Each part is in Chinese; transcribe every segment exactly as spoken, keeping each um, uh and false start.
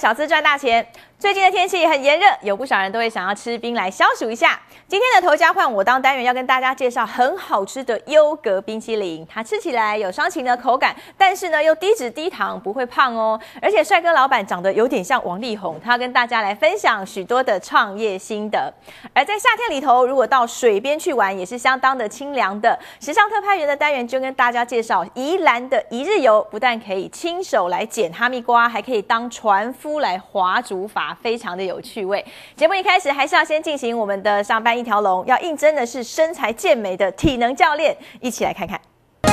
小资赚大钱。最近的天气很炎热，有不少人都会想要吃冰来消暑一下。今天的头家换我当单元要跟大家介绍很好吃的优格冰淇淋，它吃起来有双擎的口感，但是呢又低脂低糖，不会胖哦。而且帅哥老板长得有点像王力宏，他要跟大家来分享许多的创业心得。而在夏天里头，如果到水边去玩，也是相当的清凉的。时尚特派员的单元就跟大家介绍宜兰的一日游，不但可以亲手来捡哈密瓜，还可以当船夫来划竹筏，非常的有趣味。节目一开始还是要先进行我们的上班一条龙，要应征的是身材健美的体能教练，一起来看看。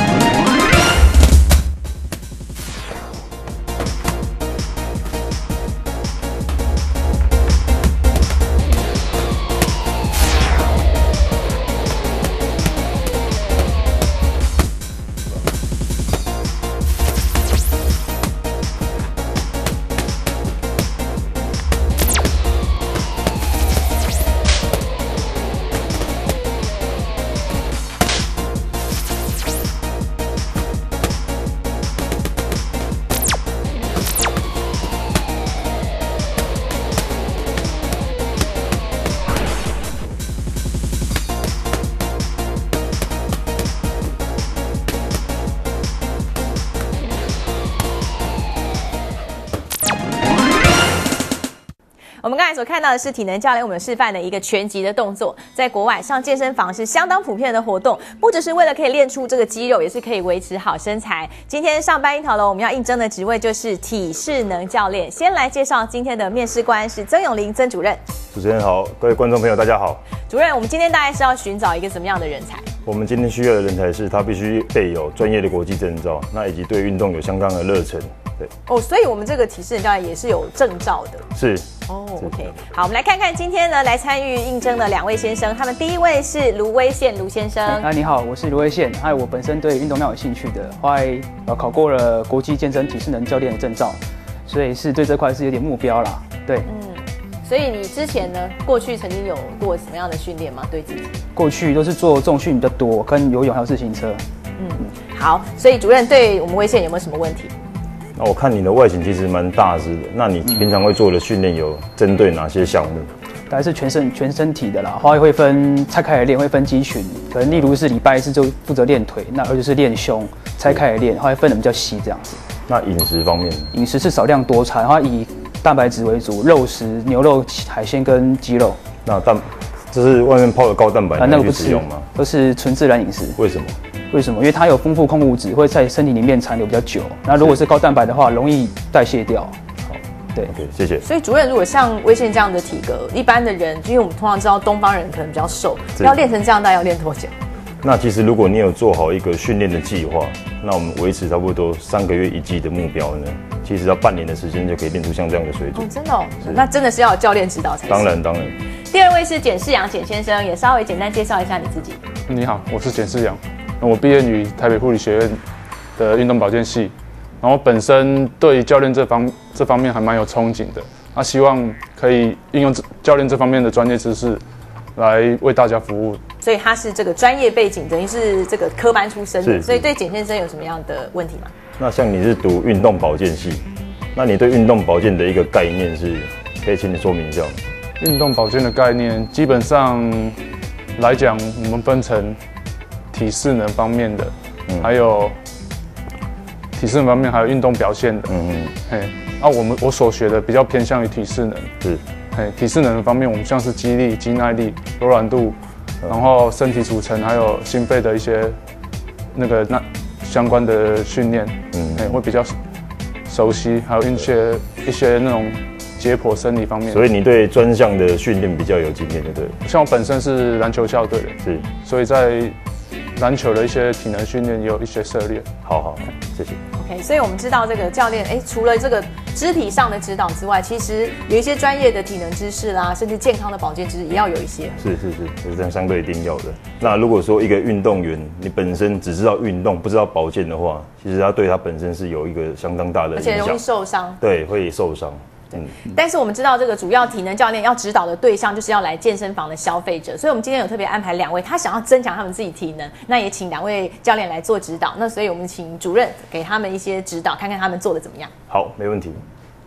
我们刚才所看到的是体能教练我们示范的一个拳击的动作，在国外上健身房是相当普遍的活动，不只是为了可以练出这个肌肉，也是可以维持好身材。今天上班一条龙我们要应征的职位就是体适能教练。先来介绍今天的面试官是曾永林曾主任。 主持人好，各位观众朋友大家好。 主任，我们今天大概是要寻找一个什么样的人才？ 我们今天需要的人才是他必须备有专业的国际证照，那以及对运动有相当的热忱。对哦，所以我们这个体适能教练也是有证照的。 是。 哦 ，OK， 好，我们来看看今天呢来参与应征的两位先生，他们第一位是卢威宪卢先生。 啊，你好，我是卢威宪，还有我本身对运动蛮有兴趣的，后来呃考过了国际健身体适能教练的证照，所以是对这块是有点目标啦。对， 嗯，所以你之前呢，过去曾经有过什么样的训练吗？对自己？ 过去都是做重训比较多，跟游泳还有自行车。 嗯，好，所以主任对我们威宪有没有什么问题？ 那我看你的外形其实蛮大只的，那你平常会做的训练有针对哪些项目？ 大概是全身全身体的啦，后来会分拆开来练，会分肌群，可能例如是礼拜四就负责练腿，那而就是练胸，拆开来练，后来分的比较细这样子。 那饮食方面， 饮食是少量多餐，然后以蛋白质为主，肉食、牛肉、海鲜跟鸡肉。 那蛋，这是外面泡的高蛋白， 啊，那个不使用吗？ 都是纯自然饮食。 为什么？ 为什么？因为它有丰富矿物质，会在身体里面残留比较久。那如果是高蛋白的话，容易代谢掉。 好， 对 ，OK， 谢谢。 所以主任，如果像威宪这样的体格，一般的人，因为我们通常知道东方人可能比较瘦，要练成这样，大概要练多久？ 那其实如果你有做好一个训练的计划，那我们维持差不多三个月一季的目标呢，其实要半年的时间就可以练出像这样的水准。 哦，真的哦，那真的是要有教练指导才行。 当然，当然。 第二位是简世阳简先生，也稍微简单介绍一下你自己。 你好，我是简世阳。我毕业于台北护理学院的运动保健系，然后本身对教练这方这方面还蛮有憧憬的，那希望可以运用教练这方面的专业知识来为大家服务。 所以他是这个专业背景，等于是这个科班出身的， 是， 所以对简先生有什么样的问题吗？ 那像你是读运动保健系，那你对运动保健的一个概念是，可以请你说明一下吗？ 运动保健的概念，基本上来讲，我们分成体适能方面的，嗯、还有体适能方面，还有运动表现的。嗯嗯。嘿，啊，我们我所学的比较偏向于体适能。 是。 嘿，体适能的方面，我们像是肌力、肌耐力、柔软度，嗯、然后身体组成，还有心肺的一些那个那相关的训练，嗯，嘿，会比较熟悉，还有一些一些那种解剖生理方面。 所以你对专项的训练比较有经验，对不对？ 像我本身是篮球校队的， 是， 所以在篮球的一些体能训练也有一些涉猎。 好好，谢谢。 OK， 所以我们知道这个教练，哎，除了这个肢体上的指导之外，其实有一些专业的体能知识啦，甚至健康的保健知识也要有一些。 是是是，这是相对一定要的。那如果说一个运动员，你本身只知道运动，不知道保健的话，其实他对他本身是有一个相当大的影响， 而且容易受伤。 对，会受伤。 嗯，但是我们知道这个主要体能教练要指导的对象就是要来健身房的消费者，所以我们今天有特别安排两位，他想要增强他们自己体能，那也请两位教练来做指导。那所以我们请主任给他们一些指导，看看他们做的怎么样。 好，没问题。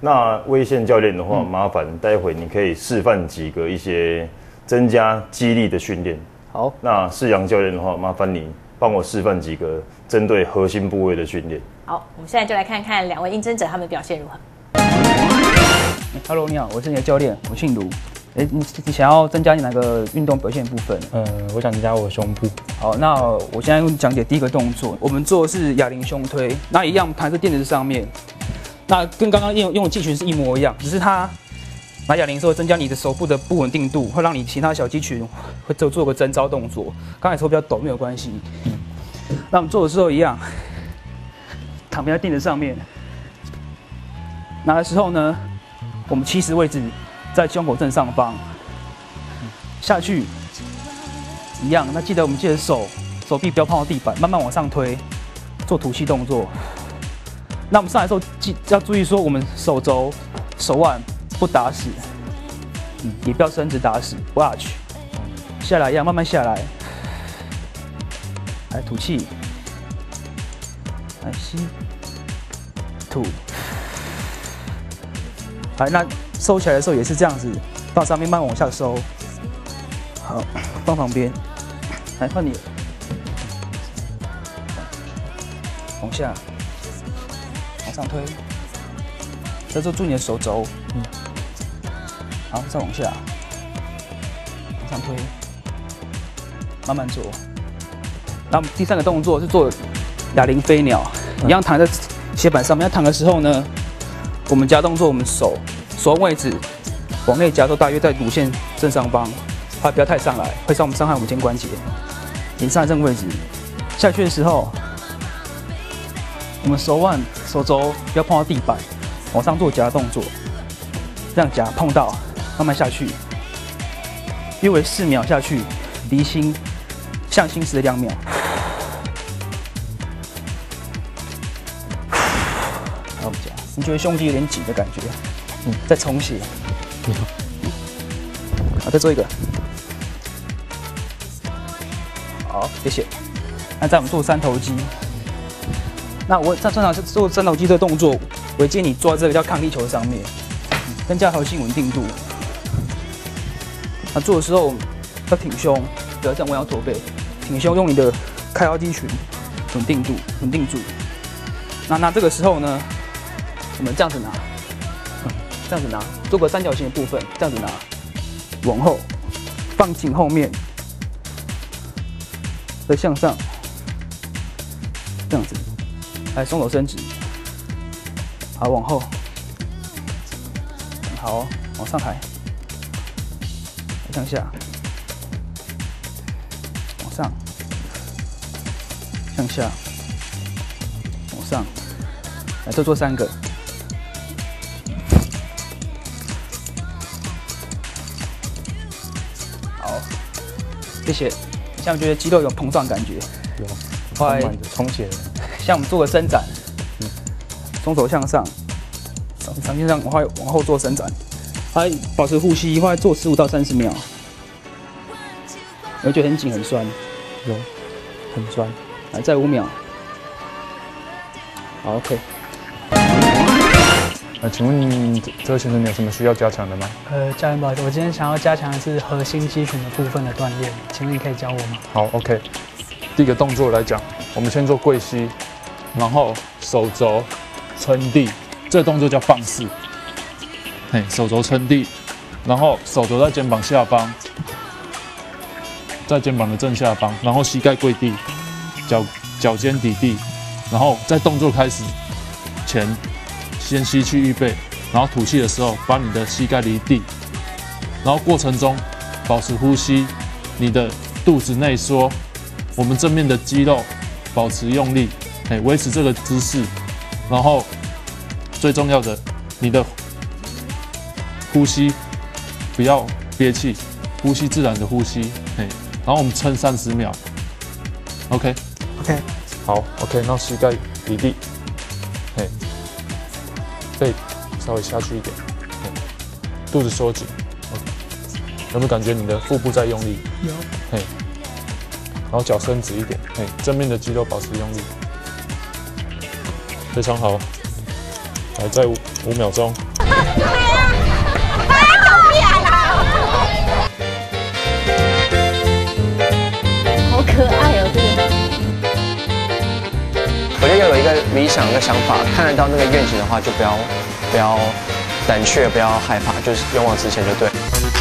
那威宪教练的话，嗯、麻烦待会你可以示范几个一些增加肌力的训练。 好， 那世阳教练的话，麻烦你帮我示范几个针对核心部位的训练。 好，我们现在就来看看两位应征者他们的表现如何。 Hello， 你好，我是你的教练，我姓卢。哎，你你想要增加你哪个运动表现部分？ 呃，我想增加我胸部。 好，那我现在用讲解第一个动作，我们做的是哑铃胸推，那一样弹在垫子上面，那跟刚刚用用的肌群是一模一样，只是它拿哑铃的时候增加你的手部的不稳定度，会让你其他小肌群会做做个征召动作。刚才手比较抖没有关系。嗯，那我们做的时候一样，躺平在垫子上面，拿的时候呢，我们起始位置在胸口正上方，下去一样。那记得我们记得手手臂不要碰到地板，慢慢往上推，做吐气动作。那我们上来的时候记要注意说，我们手肘、手腕不打死，嗯，也不要伸直打死，不 arch。下来一样，慢慢下来，来吐气，来吸，吐。来，那收起来的时候也是这样子，放上面慢慢往下收。好，放旁边。来，换你。往下，往上推。这时候注意你的手肘。嗯。好，再往下，往上推，慢慢做。然后第三个动作是做哑铃飞鸟，一样躺在斜板上面。要躺的时候呢，我们夹动作，我们手手腕位置往内夹，都大约在乳腺正上方，它不要太上来，会伤我们伤害我们肩关节。你上来这个位置，下去的时候，我们手腕、手肘不要碰到地板，往上做夹动作，这样夹碰到，慢慢下去，约为四秒下去，离心向心时的两秒。好，夹。你觉得胸肌有点紧的感觉？嗯，再重写。好，再做一个。好，谢谢。那再我们做三头肌。那我在正常是做三头肌这个动作，我建议你抓这个叫抗力球上面，增加核心稳定度。那做的时候要挺胸，不要这样弯腰驼背，挺胸用你的开腰肌群稳定度稳定住。那那这个时候呢，我们这样子拿，这样子拿，做个三角形的部分，这样子拿，往后放紧后面，再向上，这样子，来双手伸直，好，往后，好、哦，往上抬，向下，往上，向下，往上，来，再做三个。好，谢谢。像我觉得肌肉有膨胀感觉， 有， 后来慢慢的充血了。 像我们做个伸展，嗯，双手向上，长线上往后往后做伸展，还保持呼吸，后来做十五到三十秒。我觉得很紧很酸， 有，很酸。 来，再五秒。好 ，OK。 那请问这位先生，你有什么需要加强的吗？ 呃，教练不好意思，我今天想要加强的是核心肌群的部分的锻炼，请问你可以教我吗？ 好 ，OK。第一个动作来讲，我们先做跪膝，然后手肘撑地，这个动作叫放式。嘿，手肘撑地，然后手肘在肩膀下方，在肩膀的正下方，然后膝盖跪地，脚脚尖抵地，然后在动作开始前。先吸气预备，然后吐气的时候，把你的膝盖离地，然后过程中保持呼吸，你的肚子内缩，我们正面的肌肉保持用力，哎，维持这个姿势，然后最重要的，你的呼吸不要憋气，呼吸自然的呼吸，哎，然后我们撑三十秒 ，OK，OK，、 okay. 好 ，OK， 那膝盖离地，哎。背稍微下去一点，肚子收紧，有没有感觉你的腹部在用力？ 有。 嘿，然后脚伸直一点，嘿，正面的肌肉保持用力，非常好。 还在五五秒钟。 好可爱哦，这个。 我觉得要有一个理想、一个想法，看得到那个愿景的话，就不要不要胆怯，不要害怕，就是勇往直前就对。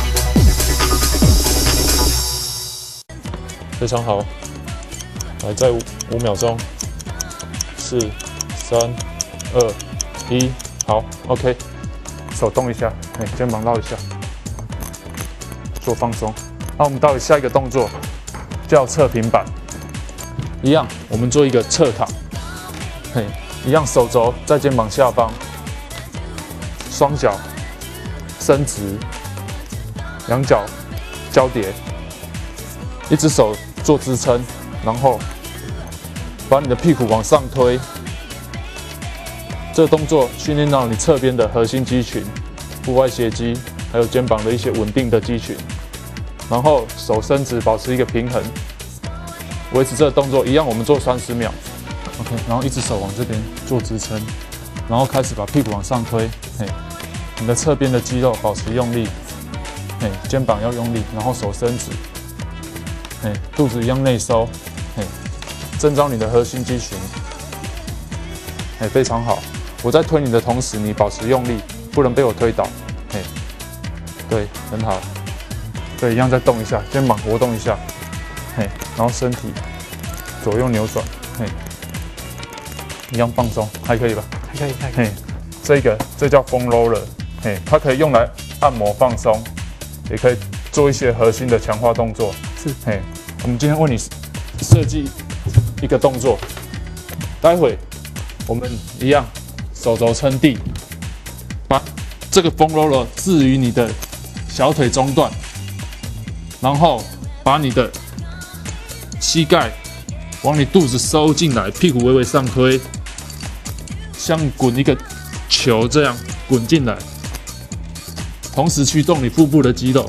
非常好，还在五五秒钟。四、三、二、一，好 ，OK。 手动一下，哎，肩膀绕一下，做放松。那我们到下一个动作，叫侧平板。一样，我们做一个侧躺，嘿，一样手肘在肩膀下方，双脚伸直，两脚交叠，一只手做支撑，然后把你的屁股往上推。这个动作训练到你侧边的核心肌群、腹外斜肌，还有肩膀的一些稳定的肌群。然后手伸直，保持一个平衡，维持这个动作一样，我们做三十秒。OK， 然后一只手往这边做支撑，然后开始把屁股往上推。嘿，你的侧边的肌肉保持用力，嘿，肩膀要用力，然后手伸直，嘿，肚子一样内收，嘿，增长你的核心肌群，嘿，非常好。我在推你的同时，你保持用力，不能被我推倒。嘿，对，很好。对，一样再动一下，肩膀活动一下，嘿，然后身体左右扭转，嘿，一样放松，还可以吧？ 还可以，还可以。 嘿，这个这叫风 roller， 嘿，它可以用来按摩放松，也可以做一些核心的强化动作。 是， 嘿，我们今天为你设计一个动作，待会我们一样。手肘撑地，把这个风 roller 置于你的小腿中段，然后把你的膝盖往你肚子收进来，屁股微微上推，像滚一个球这样滚进来，同时驱动你腹部的肌肉。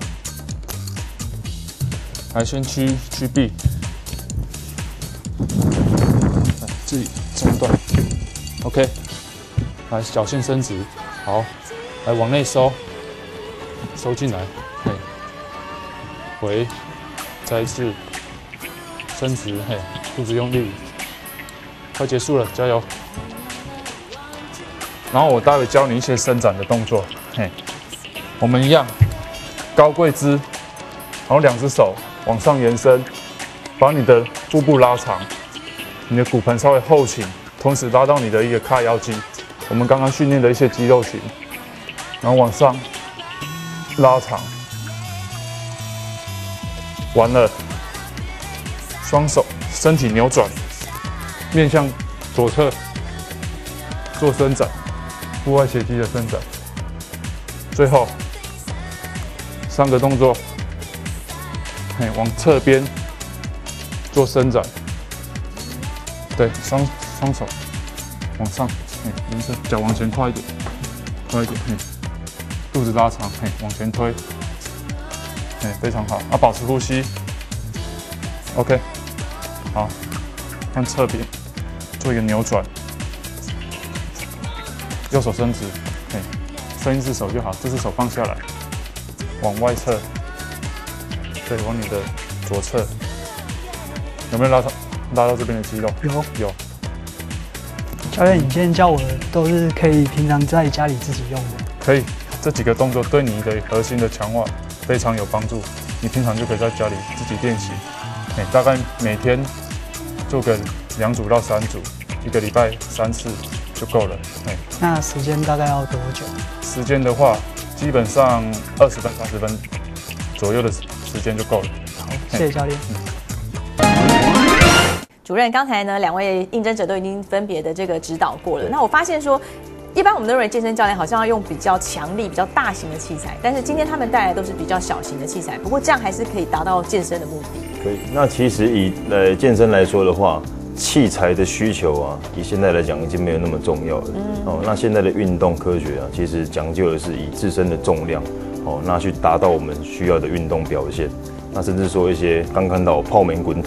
来，先屈屈臂，来自己中段 ，OK。来，脚先伸直，好，来往内收，收进来，嘿，回，再一次，伸直，嘿，肚子用力，快结束了，加油。然后我待会教你一些伸展的动作，嘿，我们一样，高跪姿，然后两只手往上延伸，把你的腹部拉长，你的骨盆稍微后倾，同时拉到你的一个髂腰肌。我们刚刚训练的一些肌肉群，然后往上拉长，完了，双手身体扭转，面向左侧做伸展，腹外斜肌的伸展。最后三个动作，嘿，往侧边做伸展，对，双双手往上。延伸，脚往前跨一点，快一点，嘿，肚子拉长，嘿，往前推，嘿，非常好，啊，保持呼吸 ，OK， 好，看侧边，做一个扭转，右手伸直，嘿，伸一只手就好，这只手放下来，往外侧，对，往你的左侧，有没有拉到拉到这边的肌肉？ 有， 有。 教练，你今天教我的都是可以平常在家里自己用的。 可以，这几个动作对你的核心的强化非常有帮助。你平常就可以在家里自己练习，哎，大概每天做个两组到三组，一个礼拜三次就够了。哎， 那时间大概要多久？ 时间的话，基本上二十分、三十分左右的时间就够了。 好，谢谢教练。嗯主任，刚才呢，两位应征者都已经分别的这个指导过了。那我发现说，一般我们都认为健身教练好像要用比较强力、比较大型的器材，但是今天他们带来都是比较小型的器材。不过这样还是可以达到健身的目的。 可以。那其实以呃健身来说的话，器材的需求啊，以现在来讲已经没有那么重要了。嗯。哦，那现在的运动科学啊，其实讲究的是以自身的重量，哦，那去达到我们需要的运动表现。那甚至说一些刚看到泡棉滚筒。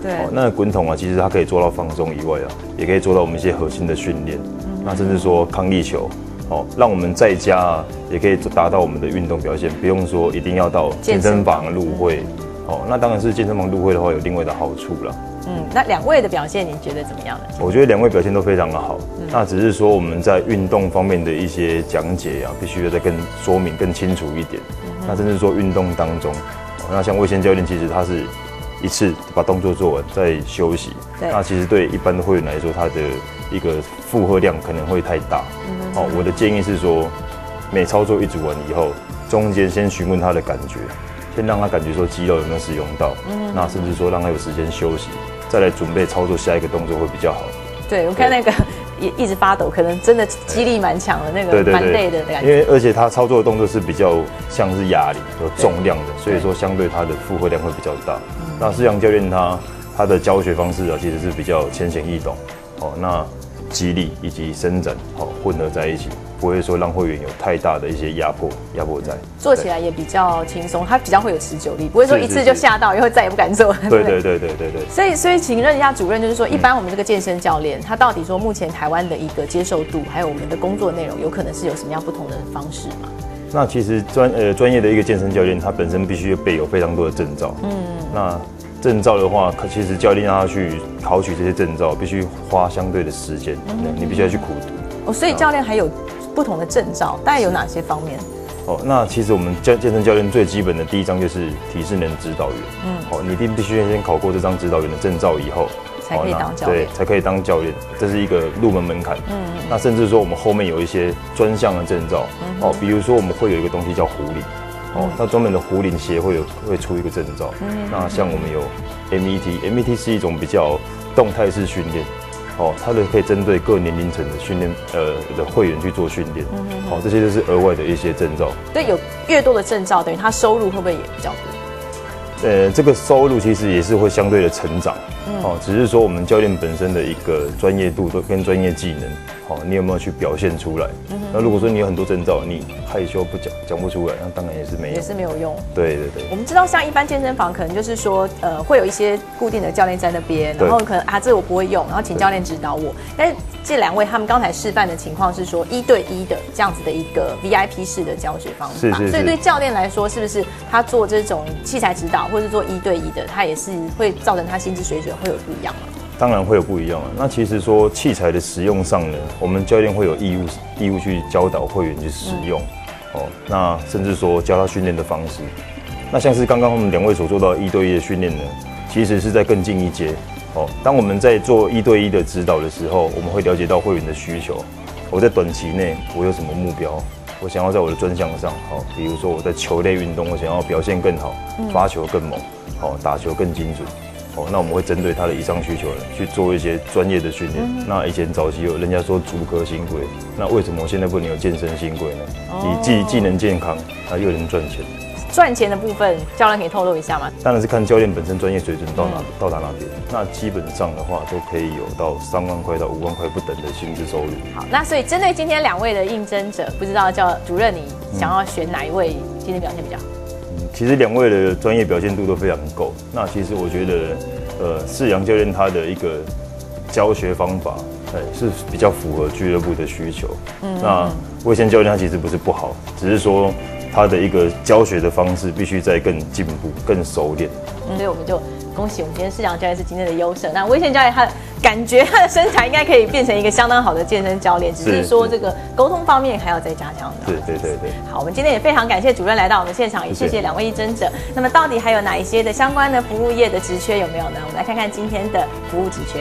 对， 哦，那滚筒啊，其实它可以做到放松以外啊，也可以做到我们一些核心的训练，嗯、那甚至说抗力球，哦，让我们在家啊也可以达到我们的运动表现，不用说一定要到健身房入会。嗯、哦，那当然是健身房入会的话有另外的好处啦。 嗯，那两位的表现你觉得怎么样呢？ 我觉得两位表现都非常的好，嗯、那只是说我们在运动方面的一些讲解啊，必须要再更说明更清楚一点。嗯、那甚至说运动当中，哦、那像魏先教练其实他是一次把动作做完再休息，那其实对一般的会员来说，他的一个负荷量可能会太大。嗯、哦，我的建议是说，每操作一组完以后，中间先询问他的感觉。先让他感觉说肌肉有没有使用到，嗯、那甚至说让他有时间休息，再来准备操作下一个动作会比较好。 对，我看那个也一直发抖，可能真的肌力蛮强的，那个蛮累的感觉。 因为而且他操作的动作是比较像是哑铃，有重量的，所以说相对他的负荷量会比较大。嗯、那施洋教练他他的教学方式啊，其实是比较浅显易懂，哦，那肌力以及伸展哦混合在一起。不会说让会员有太大的一些压迫，压迫在做起来也比较轻松，它比较会有持久力，不会说一次就吓到，以后再也不敢做。 对对对对对对。 所以所以请问一下主任，就是说，一般我们这个健身教练，他到底说目前台湾的一个接受度，还有我们的工作内容，有可能是有什么样不同的方式吗？ 那其实专呃专业的一个健身教练，他本身必须备有非常多的证照。嗯。那证照的话，其实教练让他去考取这些证照，必须花相对的时间，嗯、你必须要去苦读。 哦，所以教练还有不同的证照，大概有哪些方面？ 哦，那其实我们健健身教练最基本的第一张就是体适能指导员。嗯，哦，你一定必须先考过这张指导员的证照以后， 才可以当教练。 对，才可以当教练，这是一个入门门槛。嗯，那甚至说我们后面有一些专项的证照，嗯、哦，比如说我们会有一个东西叫壶铃。哦，那专门的壶铃协会有会出一个证照。嗯，那像我们有 M E T，M E T 是一种比较动态式训练。哦，它的可以针对各年龄层的训练，呃的会员去做训练。嗯哼哼，好，这些都是额外的一些证照。 对，有越多的证照，等于他收入会不会也比较多？ 呃，这个收入其实也是会相对的成长。嗯，哦，只是说我们教练本身的一个专业度都跟专业技能，好，你有没有去表现出来？嗯、那如果说你有很多证照，你害羞不讲讲不出来，那当然也是没有， 也是没有用。 对对对。 我们知道，像一般健身房可能就是说，呃，会有一些固定的教练在那边，然后可能啊，这我不会用，然后请教练指导我。但是这两位他们刚才示范的情况是说，一对一的这样子的一个 V I P 式的教学方法。 是是是。 所以对教练来说，是不是他做这种器材指导，或是做一对一的，他也是会造成他薪资水准会有不一样吗？ 当然会有不一样啊。那其实说器材的使用上呢，我们教练会有义务义务去教导会员去使用。嗯、哦，那甚至说教他训练的方式。那像是刚刚我们两位所做到一对一的训练呢，其实是在更进一阶。哦，当我们在做一对一的指导的时候，我们会了解到会员的需求。我在短期内我有什么目标？我想要在我的专项上，好，比如说我在球类运动，我想要表现更好，发球更猛，好，打球更精准。哦，那我们会针对他的以上需求去做一些专业的训练。嗯、那以前早期有人家说竹科新贵，那为什么我现在不能有健身新贵呢？哦、你既既能健康，那又能赚钱。 赚钱的部分，教练可以透露一下吗？ 当然是看教练本身专业水准到哪、嗯、到达哪边。那基本上的话，都可以有到三万块到五万块不等的薪资收入。 好，那所以针对今天两位的应征者，不知道叫主任你想要选哪一位今天表现比较好？ 其实两位的专业表现度都非常够。那其实我觉得，呃，世阳教练他的一个教学方法，哎，是比较符合俱乐部的需求。嗯，那魏先教练他其实不是不好，只是说他的一个教学的方式必须再更进步、更熟练。 嗯，所以我们就恭喜我们今天世阳教练是今天的优胜。那魏先教练他感觉他的身材应该可以变成一个相当好的健身教练，只是说这个沟通方面还要再加强的。 对对对对。 好，我们今天也非常感谢主任来到我们现场，也谢谢两位应征者。那么到底还有哪一些的相关的服务业的职缺有没有呢？我们来看看今天的服务职缺。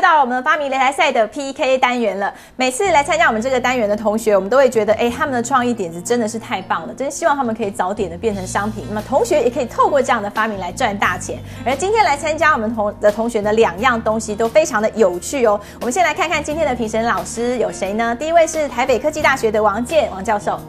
到了我们发明擂台赛的 P K 单元了。每次来参加我们这个单元的同学，我们都会觉得，哎，他们的创意点子真的是太棒了，真希望他们可以早点的变成商品。那么同学也可以透过这样的发明来赚大钱。而今天来参加我们同的同学的两样东西都非常的有趣哦。我们先来看看今天的评审老师有谁呢？第一位是台北科技大学的王健王教授。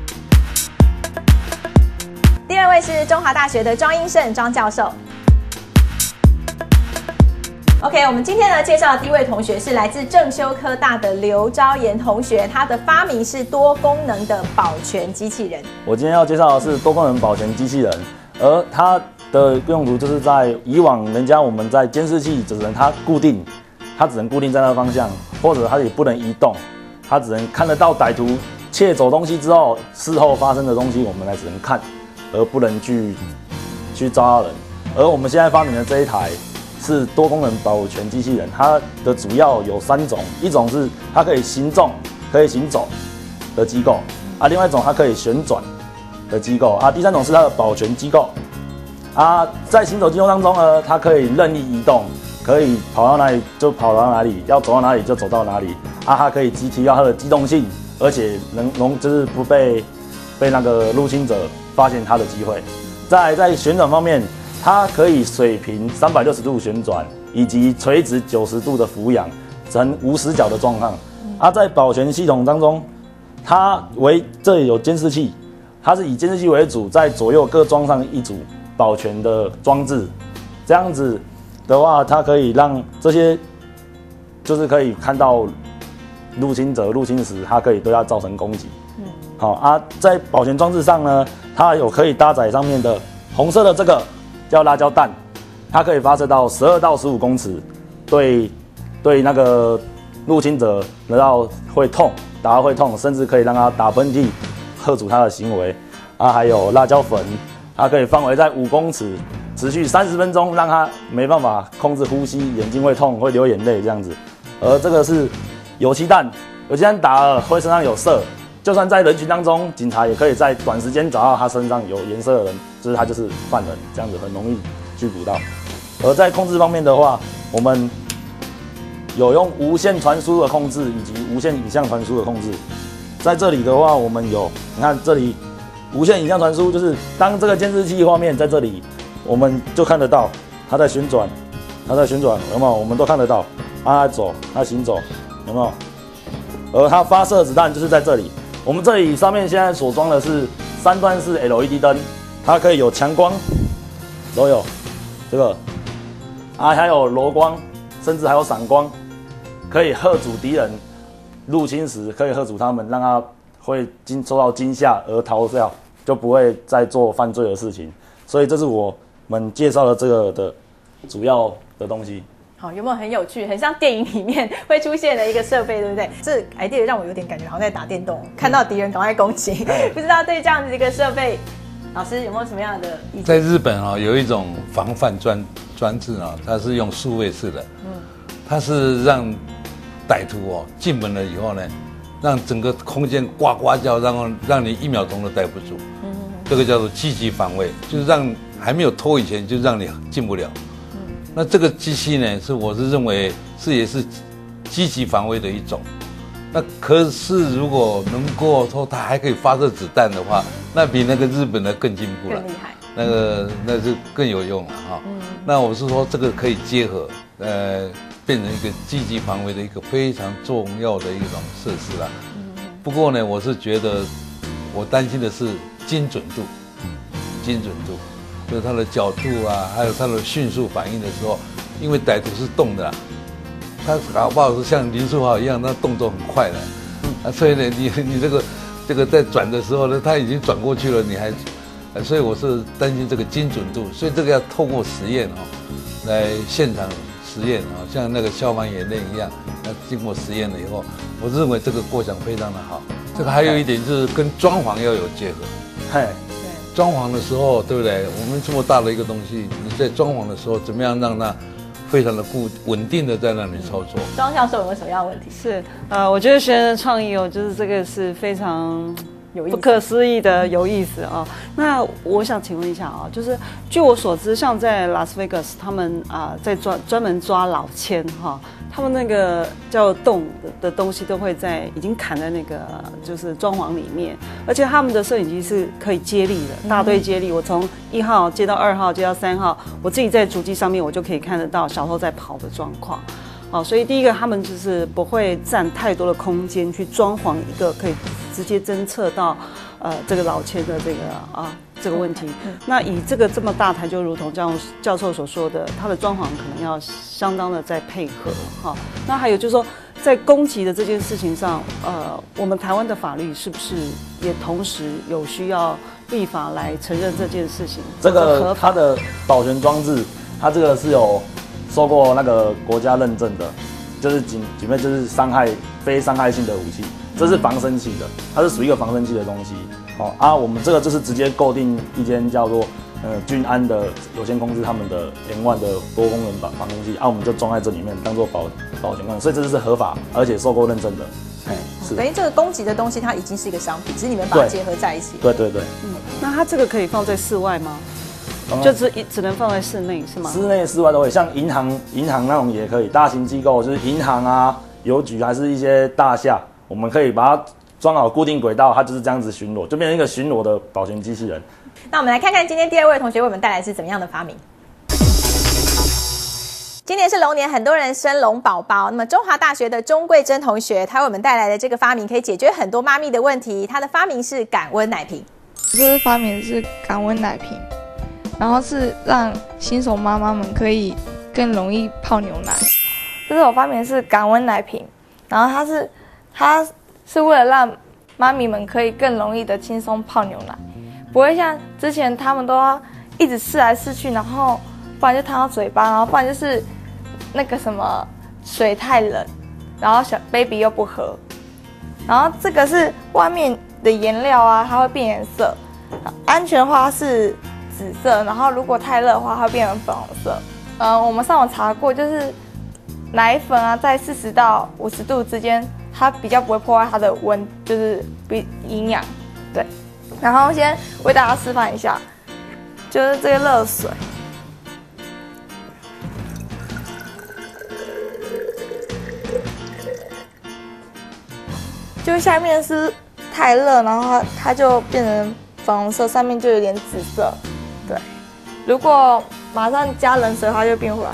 第二位是中华大学的庄英胜庄教授。OK， 我们今天呢介绍的第一位同学是来自正修科大的刘昭妍同学，他的发明是多功能的保全机器人。 我今天要介绍的是多功能保全机器人，而它的用途就是在以往人家我们在监视器只能它固定，它只能固定在那个方向，或者它也不能移动，它只能看得到歹徒窃走东西之后事后发生的东西，我们来只能看。而不能去去抓到人，而我们现在发明的这一台是多功能保全机器人，它的主要有三种，一种是它可以行动、可以行走的机构啊，另外一种它可以旋转的机构啊，第三种是它的保全机构啊。在行走机构当中呢，它可以任意移动，可以跑到哪里就跑到哪里，要走到哪里就走到哪里啊，它可以提高它的机动性，而且能能就是不被被那个入侵者发现它的机会。再来在旋转方面，它可以水平三百六十度旋转，以及垂直九十度的俯仰，呈无死角的状况。啊，在保全系统当中，它为这里有监视器，它是以监视器为主，在左右各装上一组保全的装置。这样子的话，它可以让这些就是可以看到入侵者入侵时，它可以对它造成攻击。好啊，在保全装置上呢，它有可以搭载上面的红色的这个叫辣椒弹，它可以发射到十二到十五公尺，对对那个入侵者得到会痛，打到会痛，甚至可以让他打喷嚏，嚇阻他的行为。啊，还有辣椒粉，它可以范围在五公尺，持续三十分钟，让他没办法控制呼吸，眼睛会痛，会流眼泪这样子。而这个是油漆弹，油漆弹打了会身上有色。就算在人群当中，警察也可以在短时间找到他身上有颜色的人，就是他就是犯人，这样子很容易拘捕到。而在控制方面的话，我们有用无线传输的控制以及无线影像传输的控制。在这里的话，我们有，你看这里无线影像传输，就是当这个监视器画面在这里，我们就看得到它在旋转，它在旋转，有没有？我们都看得到，它在走，它行走，有没有？而它发射子弹就是在这里。我们这里上面现在所装的是三段式 L E D 灯，它可以有强光，都有这个啊，还有柔光，甚至还有闪光，可以嚇阻敌人入侵时，可以嚇阻他们，让他会惊受到惊吓而逃掉，就不会再做犯罪的事情。所以这是我们介绍的这个的主要的东西。 好，有没有很有趣，很像电影里面会出现的一个设备，对不对？这 idea 让我有点感觉好像在打电动，看到敌人赶快攻击。不知道对这样子一个设备，老师有没有什么样的意见？ 在日本啊、哦，有一种防范专专制啊，它是用数位式的，嗯，它是让歹徒哦进门了以后呢，让整个空间呱呱叫，然后让你一秒钟都待不住。嗯，这个叫做积极防卫，就是让还没有偷以前就让你进不了。那这个机器呢，是我是认为是也是积极防卫的一种。那可是如果能够说它还可以发射子弹的话，那比那个日本的更进步了， 更厉害。 那个那是更有用了哈。嗯、那我是说这个可以结合，呃，变成一个积极防卫的一个非常重要的一种设施啦。嗯、不过呢，我是觉得我担心的是精准度，精准度。就是它的角度啊，还有它的迅速反应的时候，因为歹徒是动的啦，他搞不好是像林书豪一样，那动作很快的，啊，所以呢，你你这个这个在转的时候呢，他已经转过去了，你还，所以我是担心这个精准度，所以这个要透过实验哦，来现场实验啊，像那个消防演练一样，那经过实验了以后，我认为这个过程非常的好。这个还有一点就是跟装潢要有结合，嘿。装潢的时候，对不对？我们这么大的一个东西，你在装潢的时候，怎么样让它非常的固稳定的在那里操作？ 庄教授有没有什么样的问题？ 是，呃，我觉得学生的创意哦，就是这个是非常不可思议的有意思啊、哦。那我想请问一下啊、哦，就是据我所知，像在拉斯维加斯，他们啊、呃、在专专门抓老千哈、哦， 他们那个叫洞的的东西都会在已经砍在那个就是装潢里面，而且他们的摄影机是可以接力的，大队接力。我从一号接到二号，接到三号，我自己在主机上面我就可以看得到小偷在跑的状况。哦，所以第一个他们就是不会占太多的空间去装潢一个可以直接侦测到呃这个老千的这个啊这个问题。那以这个这么大台，就如同教教授所说的，它的装潢可能要相当的在配合哈。那还有就是说，在攻击的这件事情上，呃，我们台湾的法律是不是也同时有需要立法来承认这件事情？ 这个它的保全装置，它这个是有受过那个国家认证的，就是警警备就是伤害非伤害性的武器，这是防身器的，它是属于一个防身器的东西。哦啊，我们这个就是直接购定一间叫做呃君安的有限公司他们的 M 一 的多功能防防身器，啊，我们就装在这里面当做保保全功能，所以这是合法而且受过认证的。哎，是等于这个攻击的东西它已经是一个商品，只是你们把它结合在一起。 对对对。 嗯，那它这个可以放在室外吗？就只只能放在室内是吗？ 室内、室外都会，像银行、银行那种也可以，大型机构就是银行啊、邮局还是一些大厦，我们可以把它装好固定轨道，它就是这样子巡逻，就变成一个巡逻的保全机器人。 那我们来看看今天第二位同学为我们带来是怎么样的发明。今年是龙年，很多人生龙宝宝。那么中华大学的钟桂珍同学，他为我们带来的这个发明可以解决很多妈咪的问题。他的发明是感温奶瓶。 这个发明是感温奶瓶。然后是让新手妈妈们可以更容易泡牛奶。这是我发明的是感温奶瓶，然后它是它是为了让妈咪们可以更容易的轻松泡牛奶，不会像之前他们都要一直试来试去，然后不然就烫到嘴巴，然后不然就是那个什么水太冷，然后小 baby 又不喝。然后这个是外面的颜料啊，它会变颜色。安全的话是紫色，然后如果太热的话，它会变成粉红色。呃，我们上网查过，就是奶粉啊，在四十到五十度之间，它比较不会破坏它的温，就是比营养。对，然后先为大家示范一下，就是这个热水，就下面是太热，然后它它就变成粉红色，上面就有点紫色。对，如果马上加冷水的话，就变回来。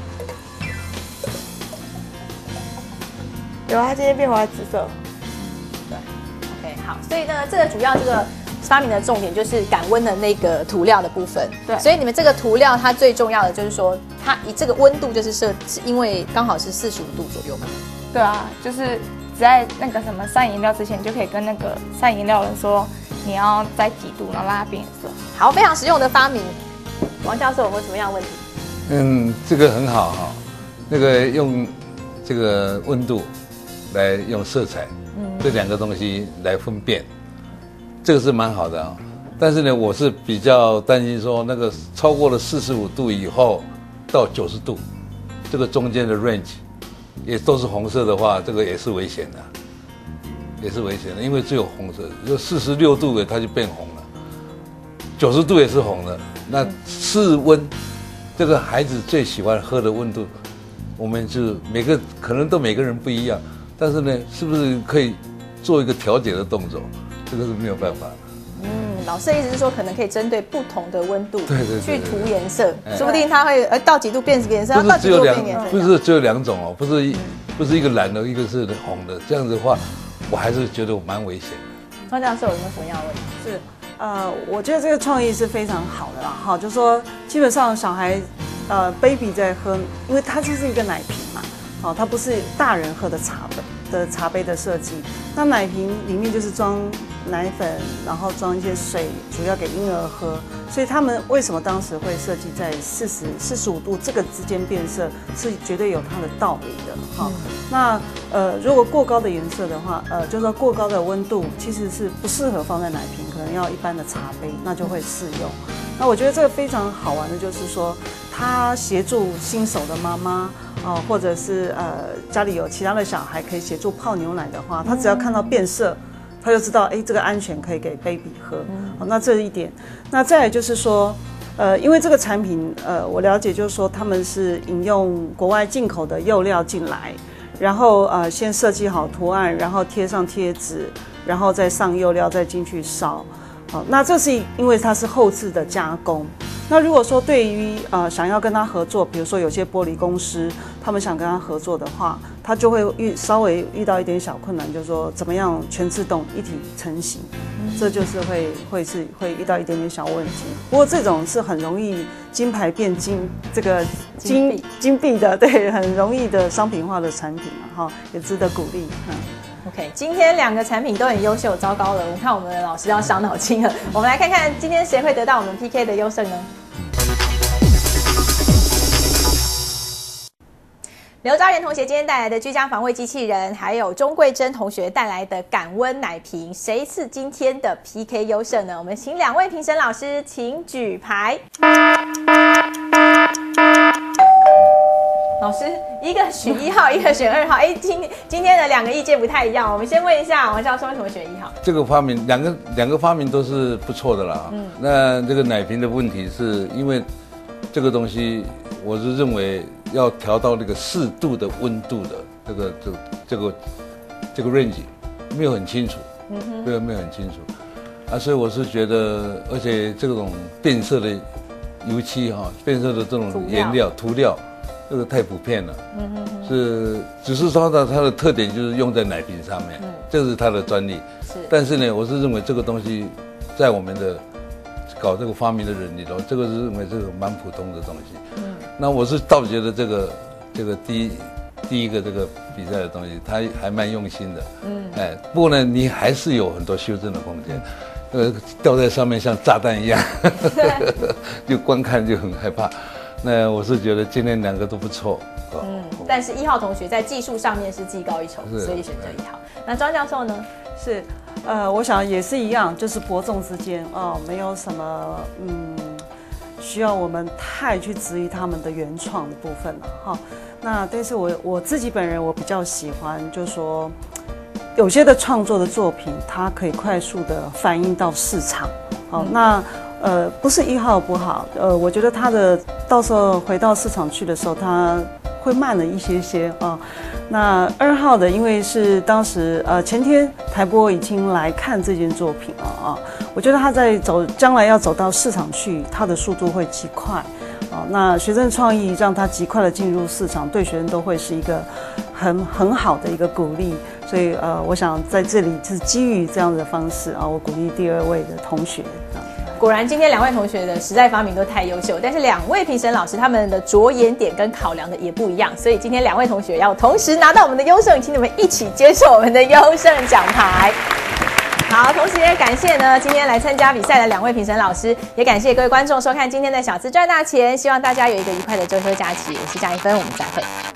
有，它今天变回来紫色。 对 ，OK， 好，所以呢，这个主要这个发明的重点就是感温的那个涂料的部分。 对， 所以你们这个涂料它最重要的就是说，它以这个温度就是设，是因为刚好是四十五度左右嘛。 对啊，就是只在那个什么上颜料之前，你就可以跟那个上颜料人说你要在几度，然后让它变颜色。 好，非常实用的发明。王教授有没有什么样的问题？ 嗯，这个很好哈，那个用这个温度来用色彩，嗯，这两个东西来分辨，这个是蛮好的啊。但是呢，我是比较担心说，那个超过了四十五度以后到九十度，这个中间的 range 也都是红色的话，这个也是危险的，也是危险的，因为只有红色，就四十六度的它就变红了，九十度也是红的。那室温，这个孩子最喜欢喝的温度，我们就每个可能都每个人不一样，但是呢，是不是可以做一个调节的动作？这个是没有办法。 嗯，老师的意思是说，可能可以针对不同的温度， 对对对， 去涂颜色，说不定它会呃到几度变颜色，到几度变颜色。 不是只有两种哦，不是一不是一个蓝的，一个是红的，这样子的话，我还是觉得蛮危险的。 方教授有没有什么样的问题？ 是。呃，我觉得这个创意是非常好的啦，哈，就是说基本上小孩，呃 ，baby 在喝，因为它就是一个奶瓶嘛，好，它不是大人喝的茶杯的茶杯的设计，那奶瓶里面就是装奶粉，然后装一些水，主要给婴儿喝，所以他们为什么当时会设计在四十、四十五度这个之间变色，是绝对有它的道理的，哈。嗯、那呃，如果过高的颜色的话，呃，就是说过高的温度其实是不适合放在奶瓶，可能要一般的茶杯，那就会适用。那我觉得这个非常好玩的就是说，它协助新手的妈妈哦、呃，或者是呃家里有其他的小孩可以协助泡牛奶的话，他只要看到变色，他就知道哎这个安全可以给 baby 喝。哦，那这一点。那再来就是说， 呃，因为这个产品，呃，我了解就是说他们是引用国外进口的釉料进来，然后呃先设计好图案，然后贴上贴纸，然后再上釉料，再进去烧。好，那这是因为它是后置的加工。那如果说对于呃想要跟他合作，比如说有些玻璃公司，他们想跟他合作的话，他就会遇稍微遇到一点小困难，就是说怎么样全自动一体成型，这就是会会是会遇到一点点小问题。不过这种是很容易金牌变金，这个金金币的，对，很容易的商品化的产品嘛，哈，也值得鼓励。嗯。 OK， 今天两个产品都很优秀，糟糕了，我们看我们的老师要伤脑筋了。我们来看看今天谁会得到我们 P K 的优胜呢？刘昭元同学今天带来的居家防卫机器人，还有钟桂珍同学带来的感温奶瓶，谁是今天的 P K 优胜呢？我们请两位评审老师请举牌。老师，一个选一号，一个选二号。哎，今今天的两个意见不太一样。我们先问一下王教授为什么选一号？ 这个发明，两个两个发明都是不错的啦。嗯，那这个奶瓶的问题是因为这个东西，我是认为要调到那个适度的温度的这个这这个这个 range 没有很清楚，嗯哼，没有没有很清楚啊，所以我是觉得，而且这种变色的油漆哈，变色的这种颜料涂料。这个太普遍了，嗯哼哼，是只是说它它的特点就是用在奶瓶上面，嗯，这是它的专利。是，但是呢，我是认为这个东西在我们的搞这个发明的人里头，这个是认为这个蛮普通的东西。嗯，那我是倒觉得这个这个第一第一个这个比赛的东西，它还蛮用心的。嗯，哎，不过呢，你还是有很多修正的空间。呃，掉在上面像炸弹一样，就观看就很害怕。那我是觉得今天两个都不错， 嗯，但是一号同学在技术上面是技高一筹，所以选择一号。那庄教授呢？ 是，呃，我想也是一样，就是伯仲之间哦，没有什么嗯需要我们太去质疑他们的原创的部分了哈。那但是我我自己本人我比较喜欢，就是说有些的创作的作品，它可以快速的反映到市场，好，嗯，那。呃，不是一号不好，呃，我觉得它的到时候回到市场去的时候，它会慢了一些些啊，哦。那二号的，因为是当时呃前天台播已经来看这件作品了啊，我觉得它在走将来要走到市场去，它的速度会极快啊。那学生创意让它极快的进入市场，对学生都会是一个很很好的一个鼓励。所以呃，我想在这里是基于这样的方式啊，我鼓励第二位的同学啊。 果然，今天两位同学的实在发明都太优秀，但是两位评审老师他们的着眼点跟考量的也不一样，所以今天两位同学要同时拿到我们的优胜，请你们一起接受我们的优胜奖牌。好，同时也感谢呢今天来参加比赛的两位评审老师，也感谢各位观众收看今天的小资赚大钱，希望大家有一个愉快的周休假期。我是贾一芬，我们再会。